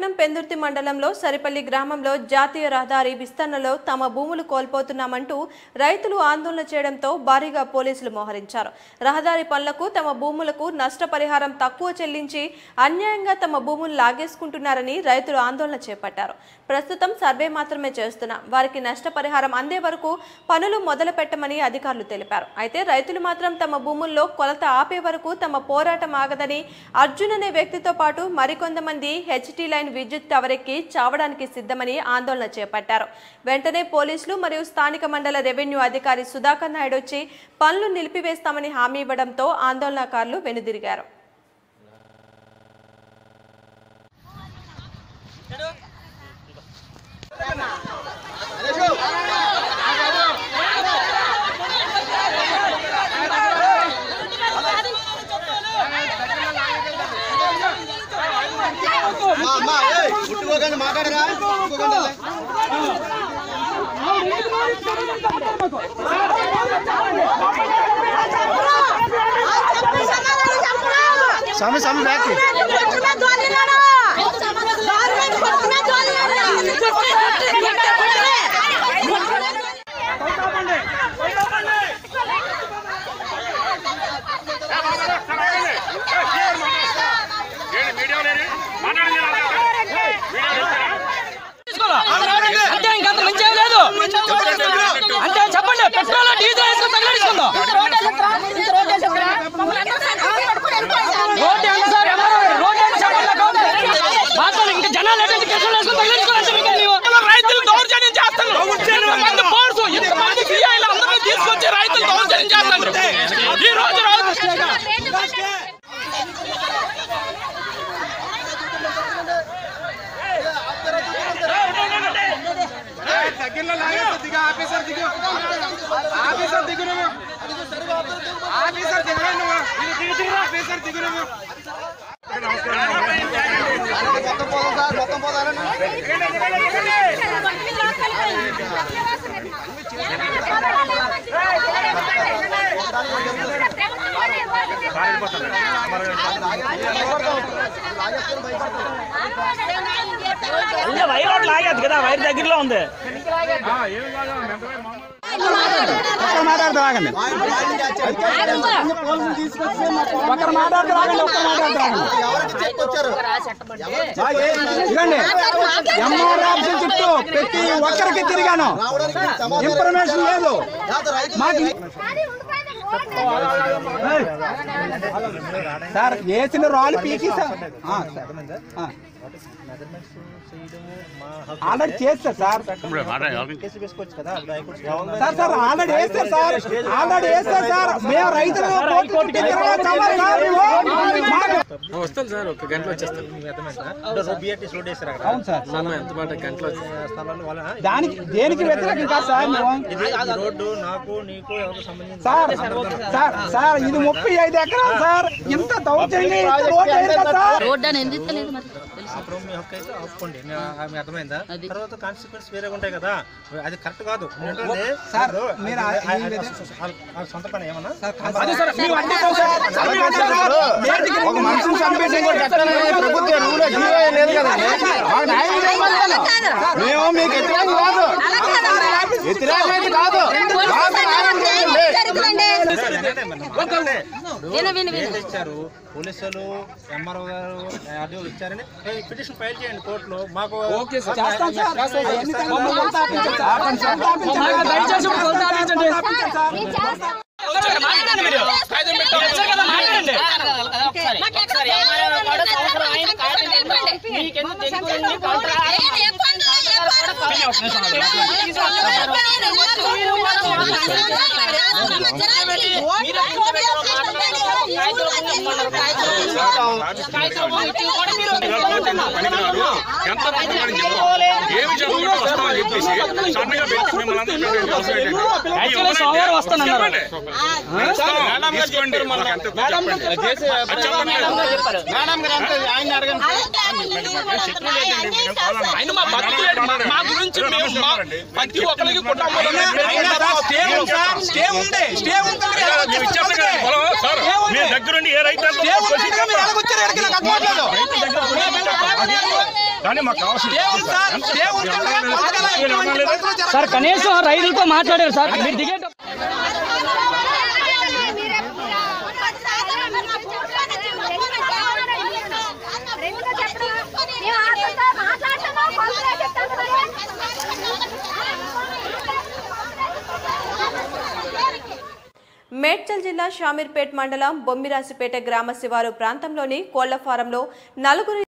పట్నం పెందుర్తి మండలంలో సరిపల్లి గ్రామంలో జాతీయ రహదారి విస్తరణలో తమ భూములు కోల్పోతున్నామంటూ రైతులు ఆందోళన చేయడంతో భారీగా పోలీసులు మోహరించారు. రహదారి పనులకు తమ భూములకు నష్టపరిహారం తక్కువ చెల్లించి అన్యాయంగా తమ భూములు లాగేసుకుంటున్నారని రైతులు ఆందోళన చేపట్టారు. ప్రస్తుతం సర్వే మాత్రమే చేస్తున్నా వారికి నష్టపరిహారం అందే వరకు పనులు మొదలు పెట్టమని అధికారులు తెలిపారు. అయితే రైతులు మాత్రం తమ భూముల్లో కొలత ఆపే వరకు తమ పోరాటం ఆగదని అర్జున్ అనే వ్యక్తితో పాటు మరికొంతమంది హెచ్టీ లైన్ విద్యుత్ టవర్ ఎక్కి చావడానికి సిద్ధమని ఆందోళన చేపట్టారు. వెంటనే పోలీసులు మరియు స్థానిక మండల రెవెన్యూ అధికారి సుధాకర్ నాయుడు వచ్చి పనులు నిలిపివేస్తామని హామీ ఇవ్వడంతో ఆందోళనకారులు వెనుదిరిగారు. सामने सामने बैठ के అంటే చెప్పండి పెట్రోల్ డీజిల్ వేసుకొని తగిలించుకుందాం. రోడ్డు ఎంత సార్ రోడ్డు ఎంత చెప్పండి ఇంకా జనాలు ఎటువంటి పెట్రోల్ వేసుకొని తగిలించుకోవాలి. రైతులు దౌర్జన్యం చేస్తున్నారు. ఇంతమంది పోర్సు ఇంతమంది ఫిర్యాదులు అందరూ తీసుకొచ్చి రైతులు దౌర్జన్యం చేస్తున్నారు. ఈ రోజు వైర్ రోడ్ లాగేది కదా, వైర్ దగ్గరలో ఉంది. చుట్టూ ప్రతి ఒక్కరికి తిరిగాను, ఇన్ఫర్మేషన్ లేదు మాకు. సార్ వేసిన రాళ్ళు పీకి సార్ ఆల్రెడీ చేస్తారు సార్. సార్ సార్ ఆల్రెడీ వేస్తారు సార్, ఆల్రెడీ వేస్తారు సార్. మేము రైతులు వస్తాను సార్, ఒక గంటలో వచ్చేస్తాను. అవును సార్, దానికి దేనికి వ్యతిరేకం కాదు సార్. సార్ సార్ సార్ ఇది 35 ఎకరాలు సార్. ఇంత దౌర్జన్యం రోడ్ అని ఎందుకు తెలియదు మరి. అర్థమైందా? తర్వాత కాన్సిక్వెన్స్ వేరే ఉంటాయి కదా, అది కరెక్ట్ కాదు. సొంత పని ఏమన్నా మేము మీకు వ్యతిరేకం కాదు, వ్యతిరేకం కాదు. ఇచ్చారు పోలీసులు, ఎంఆర్ఓ గారు, ఆర్డీఓ ఇచ్చారని పిటిషన్ ఫైల్ చేయండి కోర్టులో. మాకు దగ్గరుండి ఏ రైతు కానీ మాకు కావాల్సింది సార్ కనీసం రైతులతో మాట్లాడారు సార్ మీరు దిగేట మేడ్చల్ జిల్లా షామీర్పేట్ మండలం బొమ్మిరాసిపేట గ్రామ శివారు ప్రాంతంలోని కోళ్ల ఫారంలో నలుగురు